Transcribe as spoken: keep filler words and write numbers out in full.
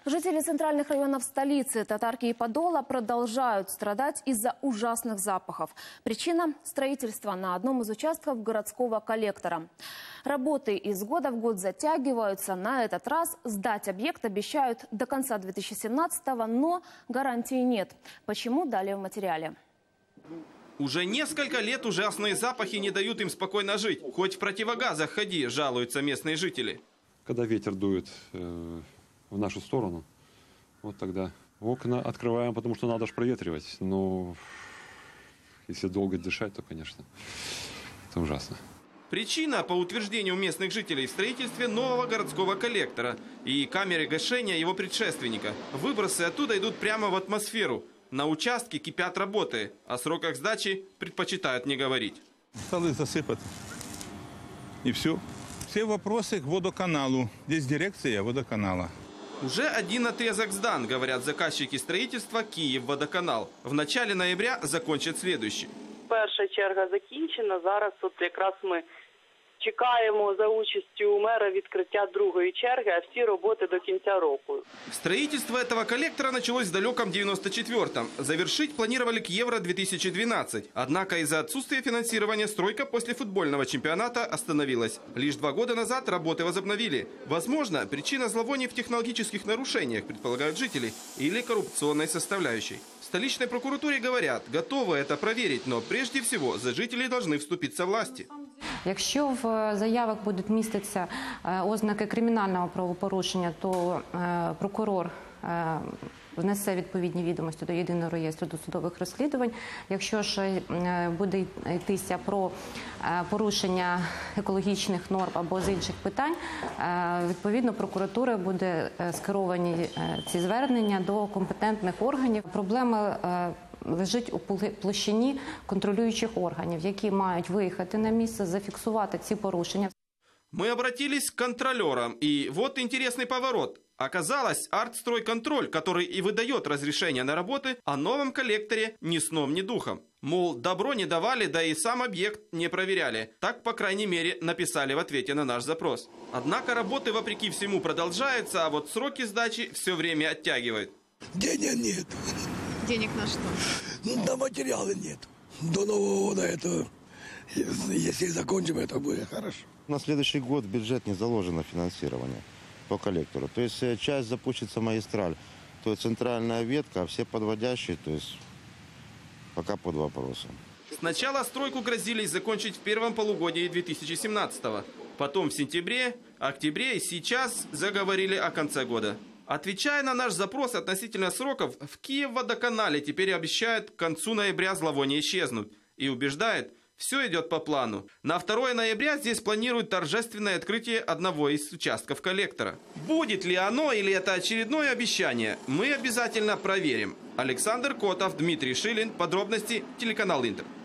Жители центральных районов столицы, Татарки и Подола продолжают страдать из-за ужасных запахов. Причина – строительство на одном из участков городского коллектора. Работы из года в год затягиваются. На этот раз сдать объект обещают до конца две тысячи семнадцатого, но гарантии нет. Почему? Далее в материале. Уже несколько лет ужасные запахи не дают им спокойно жить. Хоть в противогазах ходи, жалуются местные жители. Когда ветер дует э, в нашу сторону, вот тогда окна открываем, потому что надо же проветривать. Но если долго дышать, то, конечно, это ужасно. Причина, по утверждению местных жителей, в строительстве нового городского коллектора и камеры гашения его предшественника. Выбросы оттуда идут прямо в атмосферу. На участке кипят работы, о сроках сдачи предпочитают не говорить. Столы засыпать. И все. Все вопросы к водоканалу. Здесь дирекция водоканала. Уже один отрезок сдан, говорят заказчики строительства «Київводоканал». В начале ноября закончат следующий. Перша черга закінчена. Зараз от якраз ми чекаємо за участю мера відкриття другої черги, а всі роботи до кінця року. Строительство этого коллектора началось в далеком девяносто четвёртом. Завершить планировали к Евро две тысячи двенадцать. Однако из-за отсутствия финансирования стройка после футбольного чемпионата остановилась. Лишь два года назад работы возобновили. Возможно, причина зловоний в технологических нарушениях, предполагают жители, или коррупционной составляющей. В столичной прокуратуре говорят, готовы это проверить, но прежде всего за жителей должны вступиться власти. Якщо в заявах будуть міститися ознаки кримінального правопорушення, то прокурор внесе відповідні відомості до єдиного реєстру досудових розслідувань. Якщо ж буде йтися про порушення екологічних норм або з інших питань, відповідно прокуратура буде скеровані ці звернення до компетентних органів. Проблема лежить у площині контролюючих органів, які мають виїхати на місце, зафіксувати ці порушення. Мы обратились к контролерам, и вот интересный поворот. Оказалось, Артстройконтроль, который и выдает разрешение на работы, о новом коллекторе ни сном, ни духом. Мол, добро не давали, да и сам объект не проверяли. Так, по крайней мере, написали в ответе на наш запрос. Однако работы, вопреки всему, продолжаются, а вот сроки сдачи все время оттягивают. Денег нет. Денег на что? Ну, на материалы нет. До Нового года это, если закончим, это будет хорошо. На следующий год в бюджет не заложено финансирование по коллектору. То есть часть запустится магистраль, то есть центральная ветка, а все подводящие, то есть пока под вопросом. Сначала стройку грозились закончить в первом полугодии две тысячи семнадцатого. Потом в сентябре, октябре и сейчас заговорили о конце года. Отвечая на наш запрос относительно сроков, в Киевводоканале теперь обещают к концу ноября зловония исчезнуть. И убеждают, все идет по плану. На второе ноября здесь планируют торжественное открытие одного из участков коллектора. Будет ли оно или это очередное обещание, мы обязательно проверим. Александр Котов, Дмитрий Шилин. Подробности телеканал Интер.